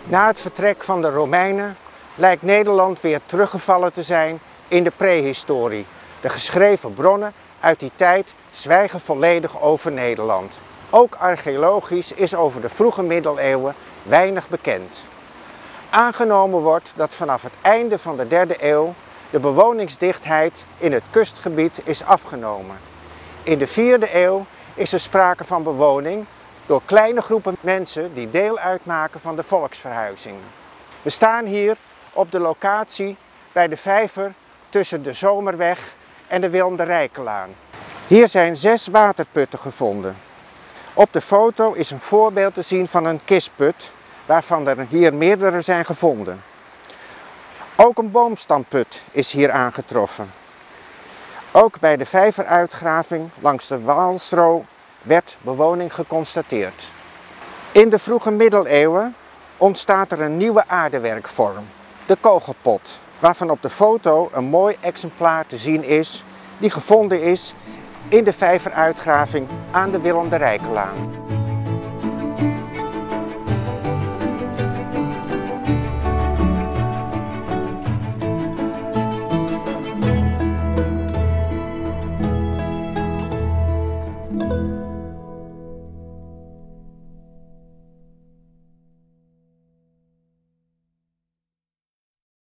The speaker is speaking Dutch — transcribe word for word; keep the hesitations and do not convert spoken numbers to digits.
Na het vertrek van de Romeinen lijkt Nederland weer teruggevallen te zijn in de prehistorie. De geschreven bronnen uit die tijd zwijgen volledig over Nederland. Ook archeologisch is over de vroege middeleeuwen weinig bekend. Aangenomen wordt dat vanaf het einde van de derde eeuw de bewoningsdichtheid in het kustgebied is afgenomen. In de vierde eeuw is er sprake van bewoning door kleine groepen mensen die deel uitmaken van de volksverhuizing. We staan hier op de locatie bij de vijver tussen de Zomerweg en de Willem de Rijkenlaan. Hier zijn zes waterputten gevonden. Op de foto is een voorbeeld te zien van een kisput, waarvan er hier meerdere zijn gevonden. Ook een boomstamput is hier aangetroffen. Ook bij de vijveruitgraving langs de Waalstro werd bewoning geconstateerd. In de vroege middeleeuwen ontstaat er een nieuwe aardewerkvorm, de kogelpot, waarvan op de foto een mooi exemplaar te zien is, die gevonden is in de vijveruitgraving aan de Willem de Rijkenlaan.